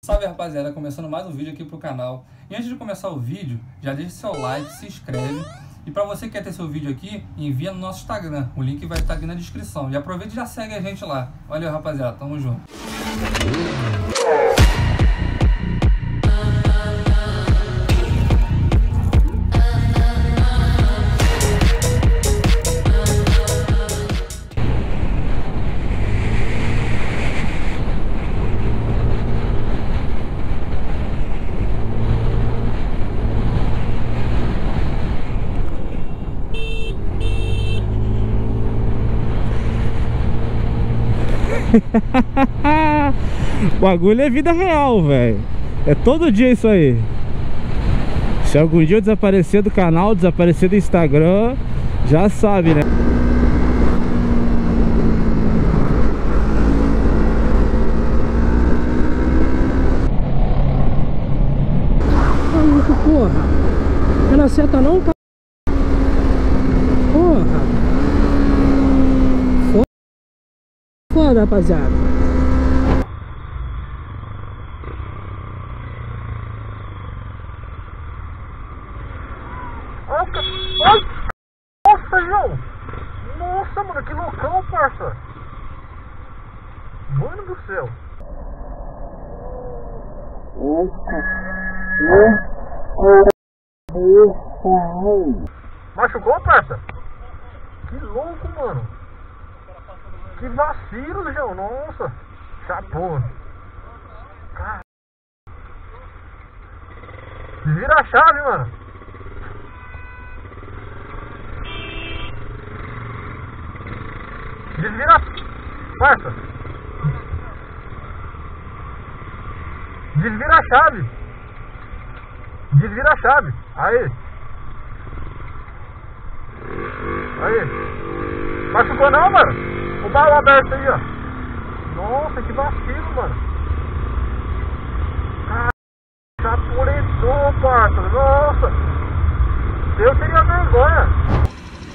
Salve rapaziada, começando mais um vídeo aqui pro canal. E antes de começar o vídeo, já deixa seu like, se inscreve. E pra você que quer ter seu vídeo aqui, envia no nosso Instagram. O link vai estar aqui na descrição. E aproveita e já segue a gente lá. Valeu rapaziada, tamo junto. O bagulho é vida real, velho. É todo dia isso aí. Se algum dia eu desaparecer do canal, desaparecer do Instagram, já sabe, né? Porra, eu não acerta não, cara. Porra. Foda, rapaziada. Nossa, João! Nossa, mano, que loucão, parça! Mano do céu! Machucou, parça? Que louco, mano! Que vacilo, João! Nossa! Chapou! Cara. Desvira a chave, mano! Desvira, parça. Desvira a chave. Desvira a chave. Aí. Aí. Machucou não, mano? O baú aberto aí, ó. Nossa, que vacilo, mano. Caralho, chapuletou, parça. Nossa. Eu teria vergonha.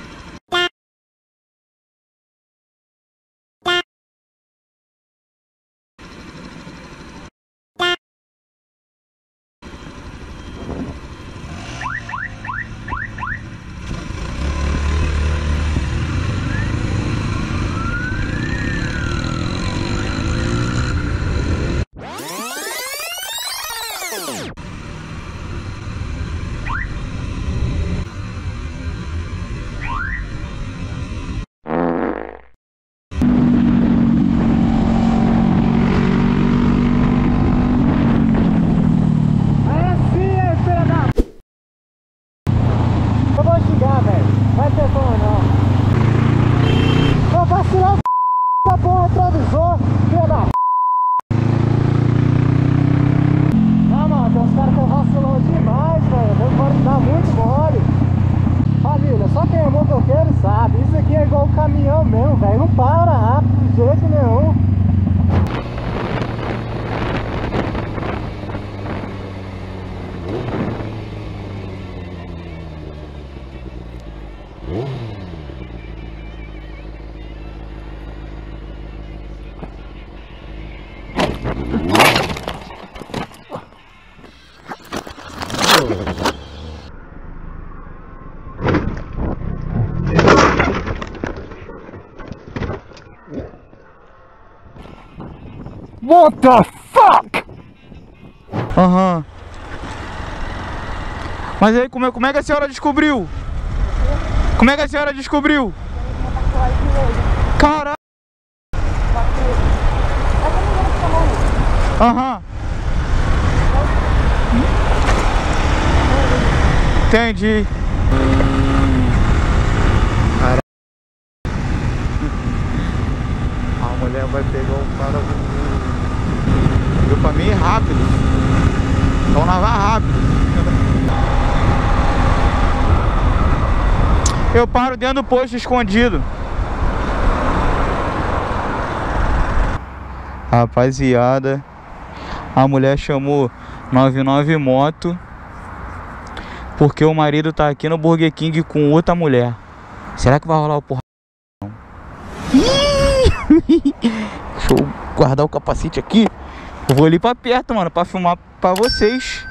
Só quem é motoqueiro sabe, isso aqui é igual caminhão mesmo, velho, não para rápido de jeito nenhum. What the fuck? Aham. Mas aí, como é que a senhora descobriu? Como é que a senhora descobriu? Caralho. Aham. Entendi. Caralho. A mulher vai pegar o cara. Deu pra mim rápido. Então nós vai rápido. Eu paro dentro do posto escondido. Rapaziada, a mulher chamou 99 moto porque o marido tá aqui no Burger King com outra mulher. Será que vai rolar o porra? Deixa eu guardar o capacete aqui. Eu vou ali pra perto, mano, pra filmar pra vocês.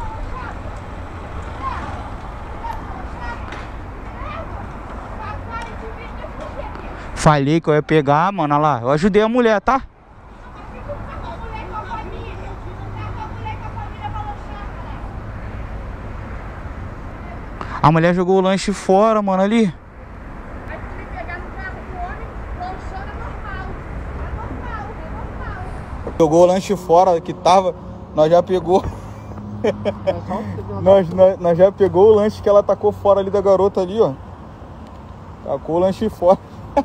Falei que eu ia pegar, mano, olha lá. Eu ajudei a mulher, tá? A mulher jogou o lanche fora, mano, ali. Jogou o lanche fora que tava, nós já pegou. nós já pegou o lanche que ela tacou fora ali da garota ali, ó. Tacou o lanche fora.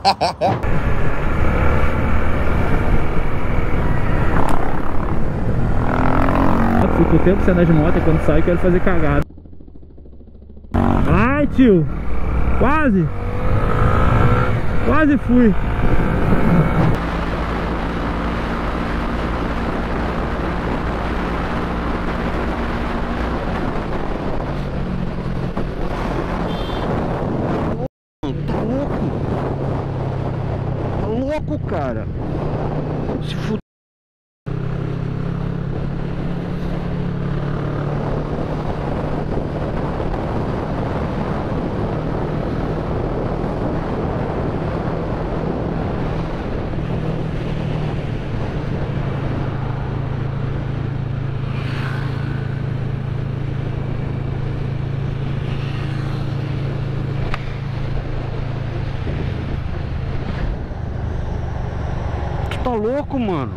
Fico o tempo sendo de moto e quando sai quero fazer cagada. Ai, tio! Quase! Quase fui! Tá louco, cara. Se fuder. Tá louco, mano?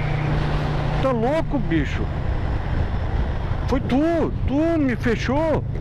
Tá louco, bicho? Foi tu me fechou.